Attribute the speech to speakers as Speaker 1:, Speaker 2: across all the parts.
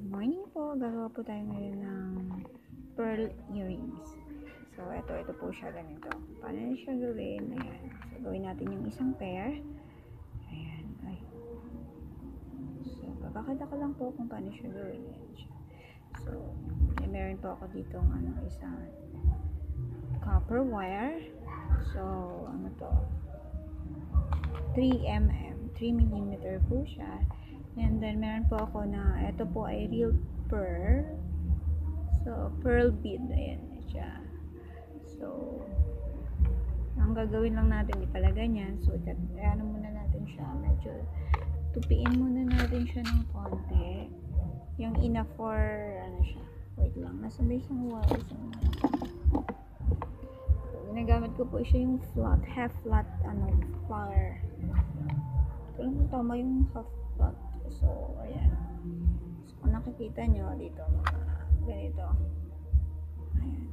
Speaker 1: Morning po, gagawa po tayo ngayon ng pearl earrings. So, ito po siya ganito. Paano na siya gawin? Ayan. So, gawin natin yung isang pair. Ayan. Ay. So, papakita ko lang po kung paano siya gawin. Ayan siya. So, meron po ako dito isang copper wire. So, ano to? 3mm po siya. And then, meron po ako na, ito po ay real pearl. So, pearl bead. Ayan siya. So, ang gagawin lang natin, ipalagay niyan. So, ano muna natin siya. Medyo, tupiin muna natin siya ng konti. Yung enough for, siya. Wait lang. Nasa may isang wire. So, ginagamit ko po siya yung flat, half flat, flower. Ito lang kung tama yung half flat. So, ayan. So, kung nakikita nyo dito, mga ganito. Ayan.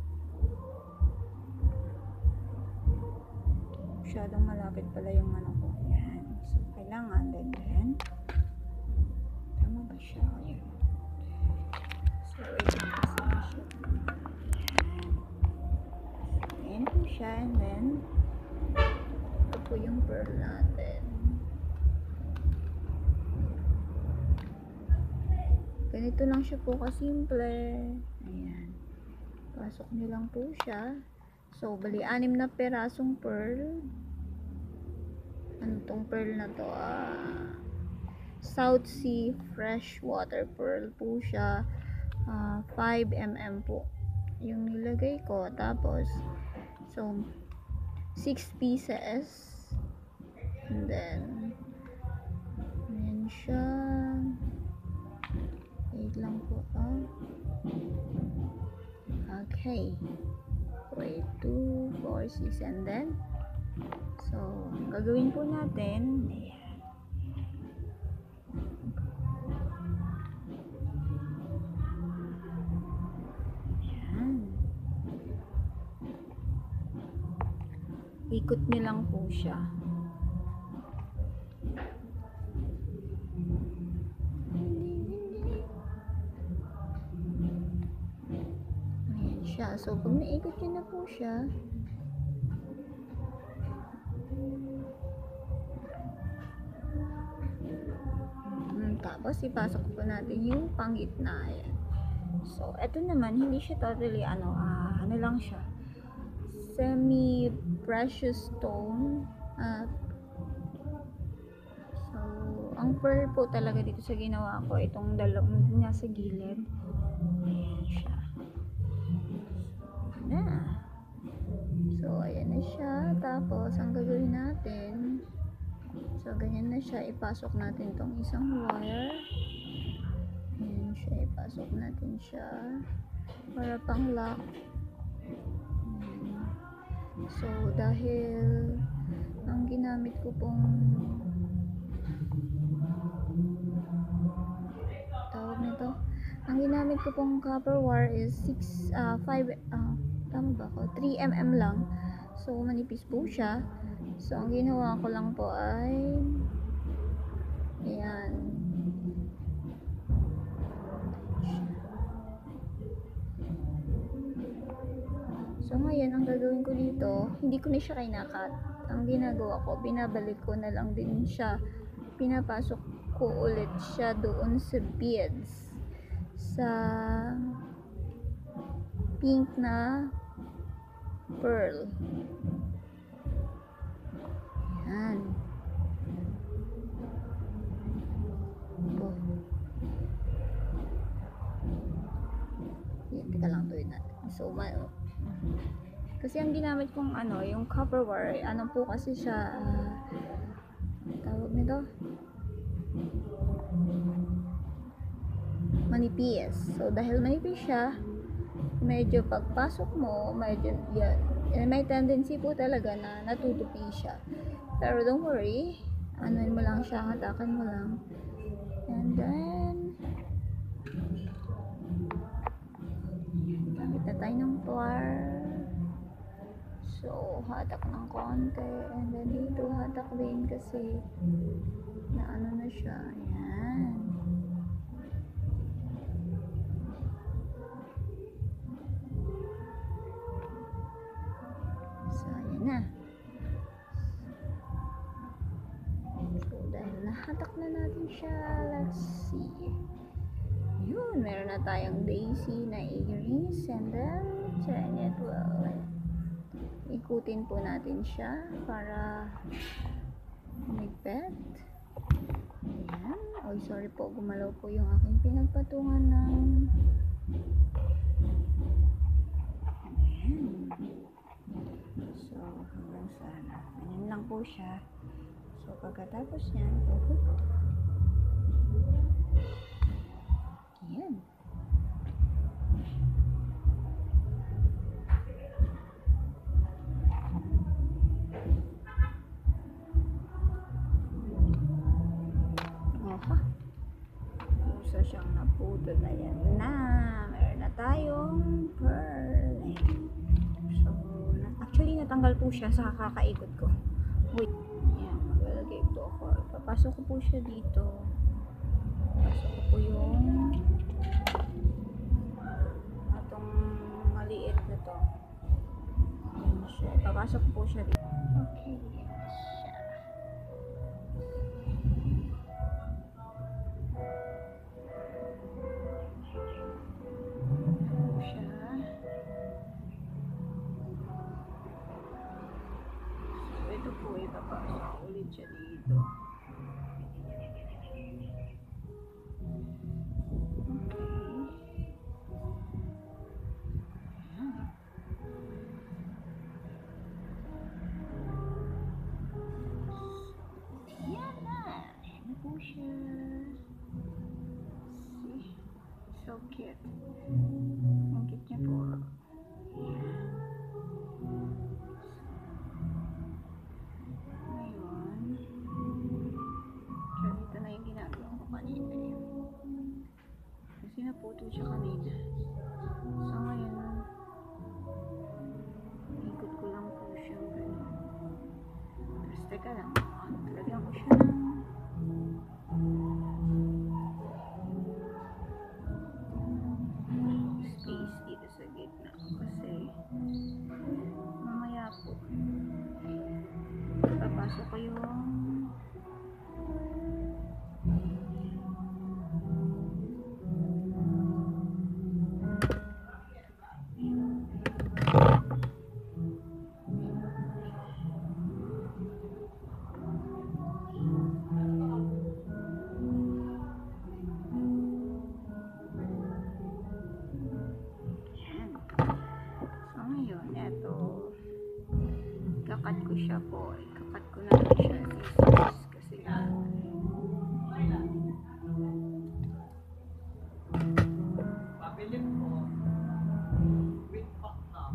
Speaker 1: Masyadong malapit pala yung ko. Ayan. So, kailangan then, tama ba siya? Ayan. So, wait lang kasi siya. Ayan. Ayan po siya. And then, ito po yung pearl natin. Ganito lang siya po kasimple. Ayan. Pasok nyo lang po siya. So, bali, 6 na perasong pearl. Ano tong pearl na to? South Sea Freshwater Pearl po siya. 5mm po yung nilagay ko. Tapos, so, 6 pieces. And then, ayan siya. Wait lang po. Okay. Wait, 2, 4, 6, and then, so, gagawin po natin, ayan. Ayan. Ikot nyo lang po siya. So, pag naikot nyo na po siya, tapos ipasok po natin yung panggitna. Ayan. So, eto naman, hindi siya totally, ano lang siya, semi-precious stone. So, ang pearl po talaga dito sa ginawa ko, itong dalawang nasa gilid. Ayan siya. So, ayan na siya. Tapos, ang gagawin natin, so, ganyan na siya. Ipasok natin tong isang wire. Ayan siya. Ipasok natin siya para pang lock. So, dahil ang ginamit ko pong tawag nito, ang ginamit ko pong copper wire is 3mm lang. So, manipis po siya. So, ang ginawa ko lang po ay ayan. So, ngayon, ang gagawin ko dito, hindi ko na siya kinakat. Ang ginagawa ko, binabalik ko na lang din siya. Pinapasok ko ulit siya doon sa beads. Sa pink na pearl. Ayan. Teka lang, tuwid natin. So, kasi ang ginamit kong yung copper wire, po kasi siya, tawag nito, manipis. So, dahil manipis siya, medyo pagpasok mo, medyo, yan, may tendency po talaga na natutupi siya. Pero don't worry, anuin mo lang siya, hatakan mo lang. And then, gamit na tayo ng plier. So, hatak ng konti. And then, dito hatak din kasi na na siya. Ayan. natin siya. Let's see. Yun, meron na tayong daisy na earrings. And then, turn it well. Ikutin po natin siya para umigpit. Ayan. Oy, sorry po, gumalaw po yung aking pinagpatungan ng so, hanggang sana. Ganyan lang po siya. So, pagkatapos niyan, ayan. Oha. Pusa siyang naputol na yan na. Meron na tayong pearl. So, actually, natanggal po siya sa kakaikot ko. Wait. Ayan, magalagay po ako. Papasok ko po siya dito. Papasok ko po yung atong maliit na to. Ayan siya. Papasok ko po siya dito. Okay. Ito po, ipapasok ulit siya dito. Yan na. Ano po siya? See? So cute. Ang cute niya po. Kasi naputol siya kanina. So ngayon, ikot ko lang po siya ganyan. Tapos teka lang, lagyan ko siya ng space dito sa gitna. Kasi mamaya po, papasok ko yung kakat ko siya po. Kakat ko na lang siya kasi nga pabilin mo with hot na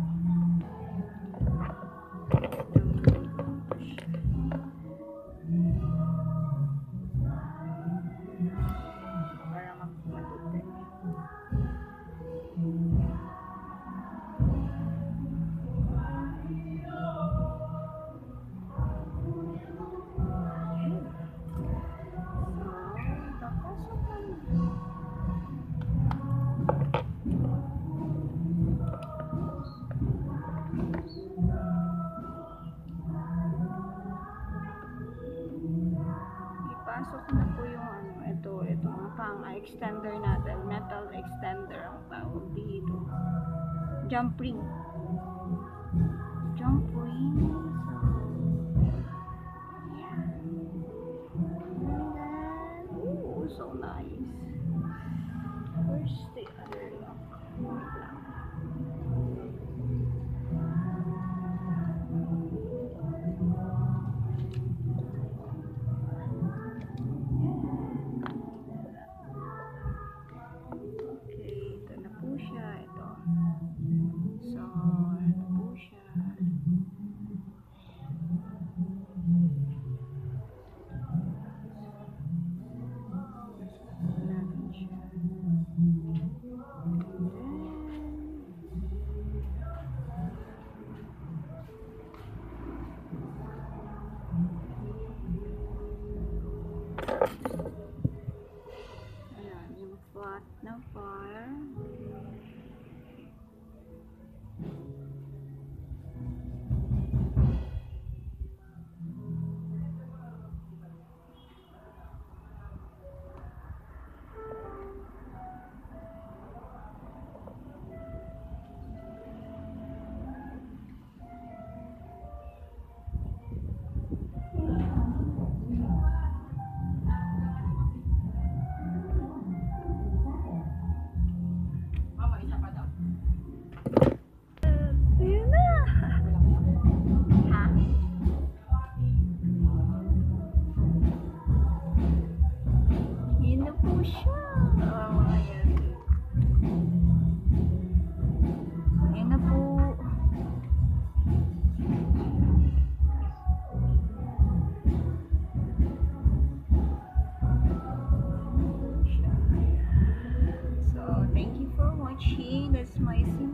Speaker 1: para matutin. Ipasok na po yung ito ang pang extender natin, metal extender ang tawag dito. Jump ring. So, yeah. And then, ooh, so nice. Where's the other lock? Wait lang. So, ito po siya. po siya. Ayan. Ayan na po. So, thank you for watching. That's my